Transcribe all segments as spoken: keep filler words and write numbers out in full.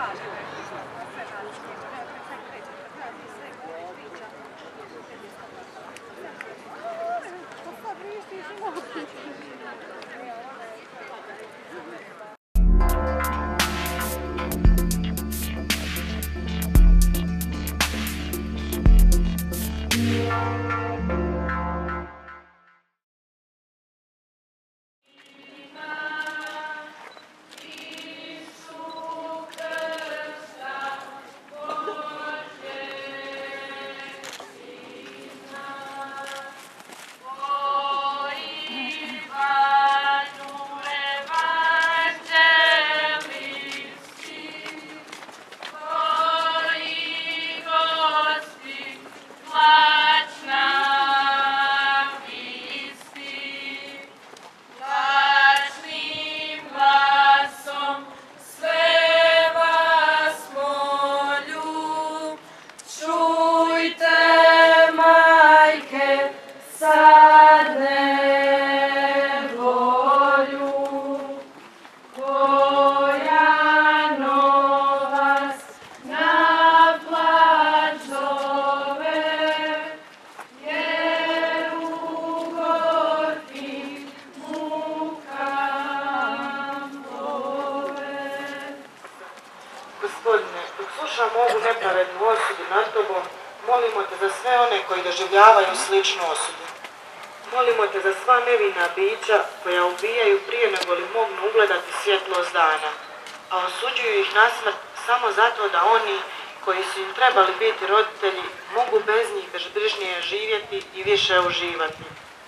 Gospodine, dok slušam ovu nepravednu osudu nad tobom, molimo te za sve one koji doživljavaju sličnu osudu. Molimo te za sva nevina bića koja ubijaju prije nego li mognu ugledati svjetlost dana, a osuđuju ih na smrt samo zato da oni koji su im trebali biti roditelji mogu bez njih bezbrižnije živjeti i više uživati.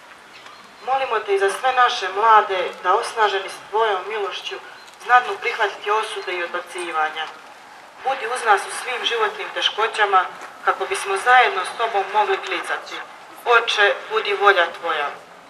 Molimo te i za sve naše mlade da osnaženi s tvojom milošću znadnu prihvatiti osude i odbacivanja. Budi uz nas u svim životnim teškoćama kako bismo zajedno s tobom mogli klicati. Oče, budi volja tvoja.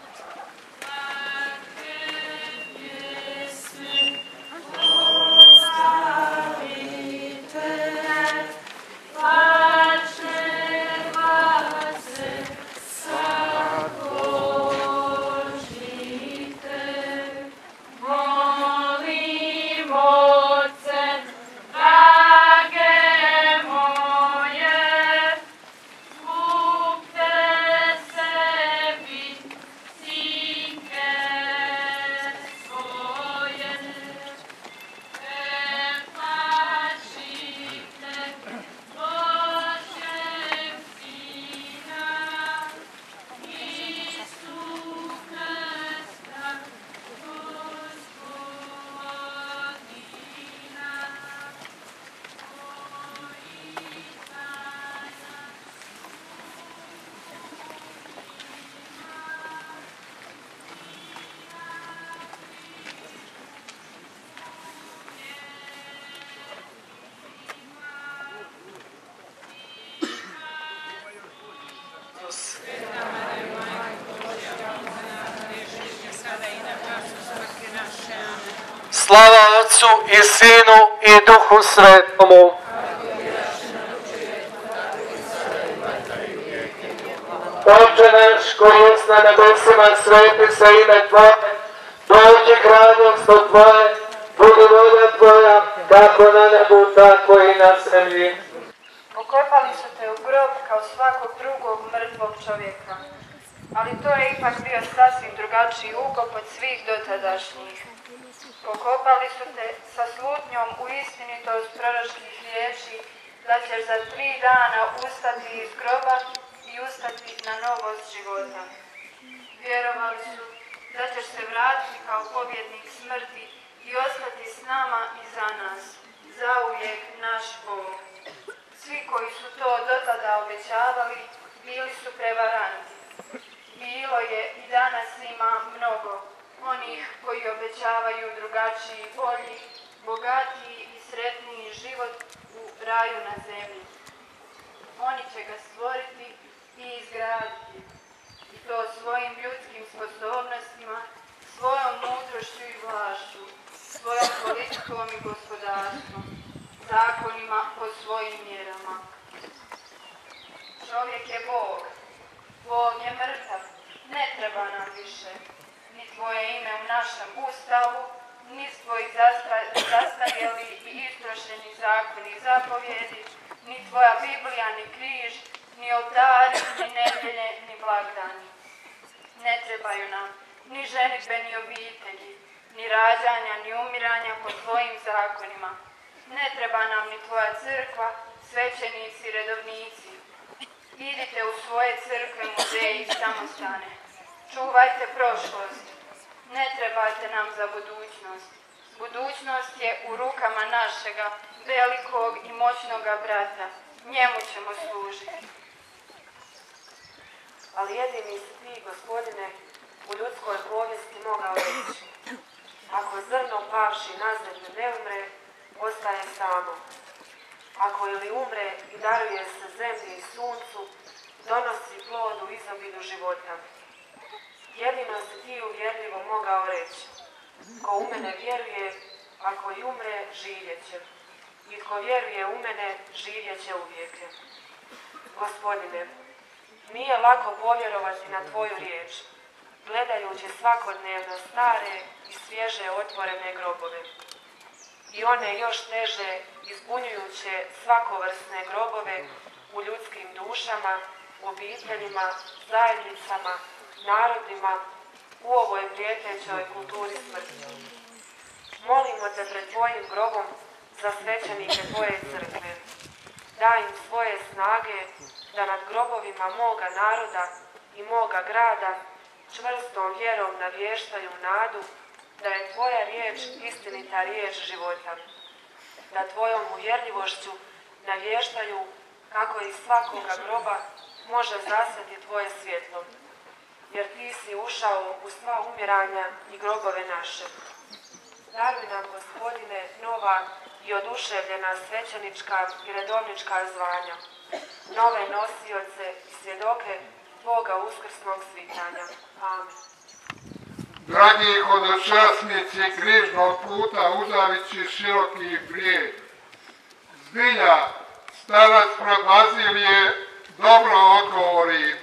Slava Otcu i Sinu i Duhu Svetomu. Oče naš koji jest na nebesima, sveti se ime Tvoje, dođi kraljevstvo Tvoje, budi volja Tvoja, kako na nebu, tako i na zemlji. Pokopali su te u grob kao svakog drugog mrtvog čovjeka, ali to je ipak bio sasvim drugačiji ukop od svih dotadašnjih. Pokopali su te sa slutnjom u istinitost proročkih riječi da ćeš za tri dana ustati iz groba i ustati na novost života. Vjerovali su da ćeš se vratiti kao pobjednik smrti i ostati s nama i za nas, zauvijek naš Bog. Svi koji su to dotada obećavali bili su prevaranti. Bilo je i danas ima mnogo onih koji obećavaju drugačiji, bolji, bogatiji i sretniji život u raju na zemlji. Oni će ga stvoriti i izgraditi, i to svojim ljudskim sposobnostima, svojom mudrošću i vlašću, svojom politikom i gospodarstvom, zakonima po svojim mjerama. Čovjek je Bog, Bog je mrtav, ne treba nam više ni tvoje ime u našem ustavu, ni tvoji zastarjeli i istrošeni zakoni. zakoni i zapovjedi, ni tvoja Biblija, ni križ, ni oltari, ni nedjelje, ni blagdani. Ne trebaju nam ni ženidbe, ni obitelji, ni rađanja, ni umiranja po tvojim zakonima. Ne treba nam ni tvoja crkva, svećenici i redovnici. Idite u svoje crkve, muzeje i samostane. Čuvajte prošlost. Ne trebate nam za budućnost. Budućnost je u rukama našega velikog i moćnoga brata. Njemu ćemo služiti. Ali jedini si ti, Gospodine, u ljudskoj povijesti mogao reći: ako zrno pavši na zemlju ne umre, ostaje samo. Ako ili umre i daruje se zemlji i suncu, donosi plod u izobilju života. Jedino si ti uvjerljivo mogao reći: ko u mene vjeruje, ako i umre, živjet će. I tko vjeruje u mene, živjet će uvijek. Gospodine, nije lako povjerovati na tvoju riječ, gledajući svakodnevno stare i svježe otvorene grobove. I one još teže, ispunjujuće svakovrsne grobove u ljudskim dušama, obiteljima, zajednicama, narodima, u ovoj prijetećoj kulturi smrti. Molimo te pred tvojim grobom za svećenike tvoje crkve. Daj im svoje snage da nad grobovima moga naroda i moga grada čvrstom vjerom navještaju nadu da je tvoja riječ istinita riječ života. Da tvojom uvjerljivošću navještaju kako iz svakoga groba može zasjeti tvoje svjetlo. Jer ti si ušao u sva umiranja i grobove naše. Daruj nam, Gospodine, nova i oduševljena svećenička i redovnička zvanja, nove nosioce i svjedoke Tvoga uskrsnog svitanja. Amen. Dragi hodočasnici križnog puta uzavići široki brijeg, zbilja starac Prabazilije dobro odgovori: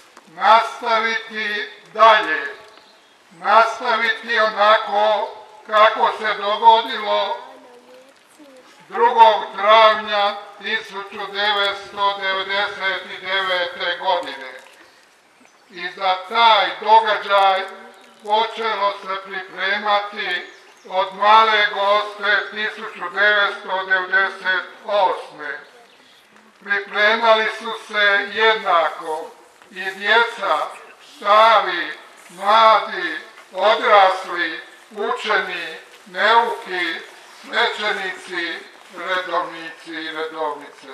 nastaviti dalje, nastaviti onako kako se dogodilo drugog travnja tisuću devetsto devedeset devete. godine. I za taj događaj počelo se pripremati od Male Gospe tisuću devetsto devedeset osme. Pripremali su se jednako i djeca, stari, mladi, odrasli, učeni, neuki, svećenici, redovnici i redovnice.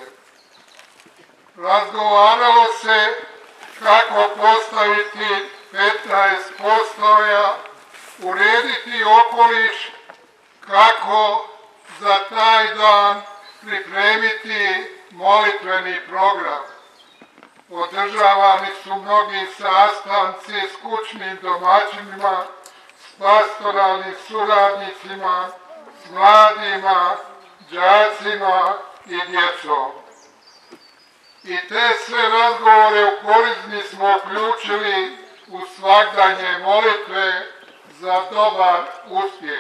Razgovaralo se kako postaviti petnaest postoja, urediti okoliš, kako za taj dan pripremiti molitveni program. Održavani su mnogi sastanci s kućnim domaćinima, s pastoralnim suradnicima, s mladima, đacima i djecom. I te sve razgovore u Korizmi smo uključili u svagdanje molitve za dobar uspjeh.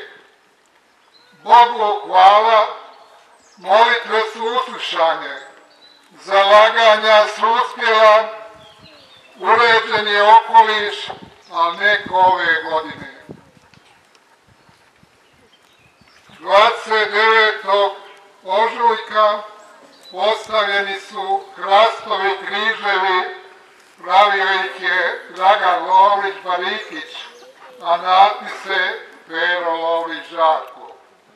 Bogu hvala, molitve su uslišane, zalaganja su uspjela, uređen je okoliš, ali ne ove godine. dvadeset devetog ožujka postavljeni su hrastovi križevi, pravio ih je Dragan Lovrić Barikić, a natpise Pero Lovrić Žarko.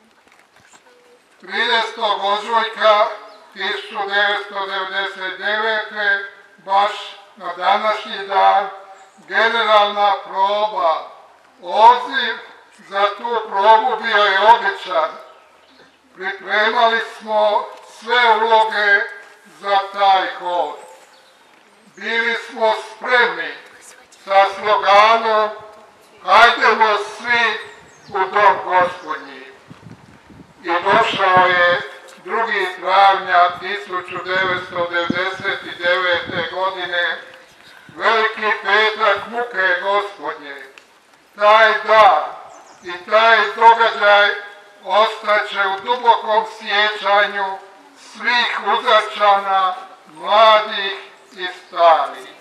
tridesetog ožujka tisuću devetsto devedeset devete. baš na današnji dan generalna proba. Odziv za tu probu bio je običan. Pripremali smo sve uloge za taj hod. Bili smo spremni sa sloganom hajdemo svi u dom Gospodnji. I došao je drugi travnja tisuću devetsto devedeset devete. godine, veliki petak muke Gospodnje. Taj dan i taj događaj ostaće u dubokom sjećanju svih Uzačana, mladih i starih.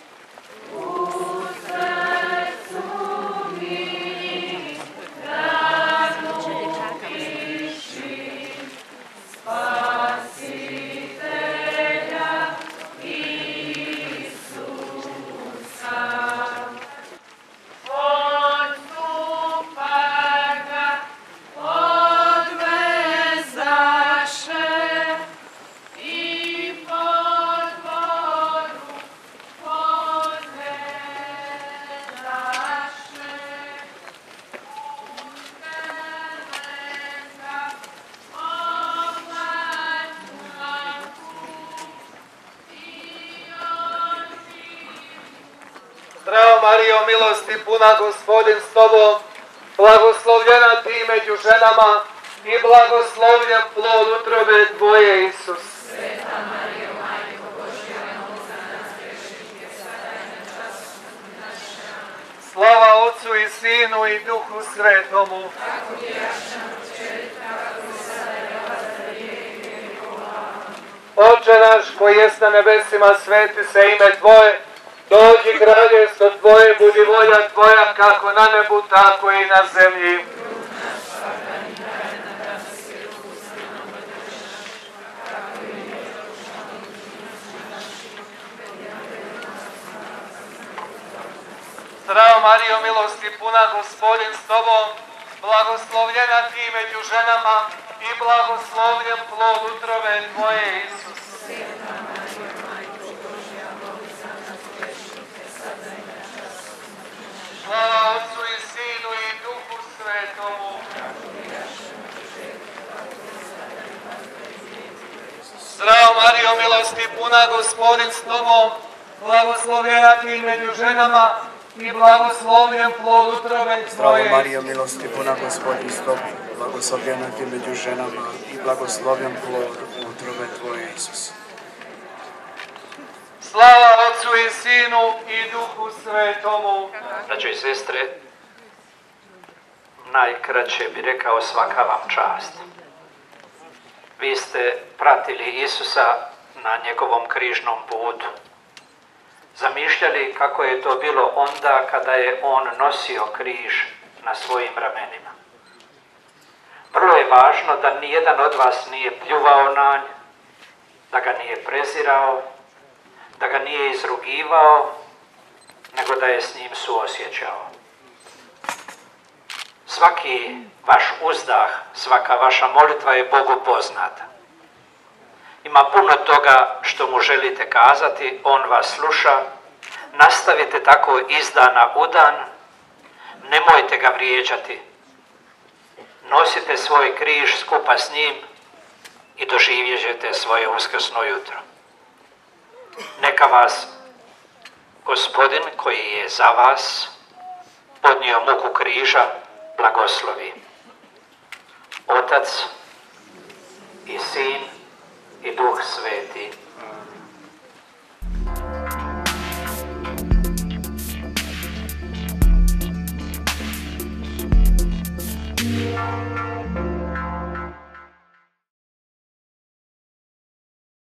Zdravo Marijo, milosti puna, Gospodin s tobom, blagoslovljena ti među ženama i blagoslovljen plod utrobe tvoje, Isus. Sveta Marijo, Majko Božja, moli za nas grešnike, sada i na času smrti naše. Slava Otcu i Sinu i Duhu Svetomu. Kako bijaše na početku, tako i sada i ovdje i vijek vjekova. Oče naš koji jest na nebesima, sveti se ime tvoje. Dođi kraljevstvo tvoje, budi volja tvoja, kako na nebu, tako i na zemlji. Zdravo Marijo, milosti puna, Gospodin s tobom, blagoslovljena ti među ženama i blagoslovljen plod utrobe tvoje, Isus. Slava Otcu i Sinu i Duhu Svetomu. Zdravo Marijo, milosti puna, Gospodin s tobom, blagoslovljena ti među ženama i blagoslovljen plod utrobe tvoje. Zdravo Marijo, milosti puna, Gospodin s tobom, blagoslovljena ti među ženama i blagoslovljen plod utrobe tvoje, Isus. Slava Otcu i Sinu i Duhu Svetomu. Braćo i sestre, najkraće bi rekao svaka vam čast. Vi ste pratili Isusa na njegovom križnom putu. Zamišljali kako je to bilo onda kada je on nosio križ na svojim ramenima. Vrlo je važno da nijedan od vas nije pljuvao na nj, da ga nije prezirao, da ga nije izrugivao, nego da je s njim suosjećao. Svaki vaš uzdah, svaka vaša molitva je Bogu poznata. Ima puno toga što mu želite kazati, on vas sluša. Nastavite tako iz dana u dan, nemojte ga vrijeđati. Nosite svoj križ skupa s njim i doživjet ćete svoje uskrsno jutro. Neka vas Gospodin koji je za vas podnio muku križa blagoslovi. Otac i Sin i Duh Sveti.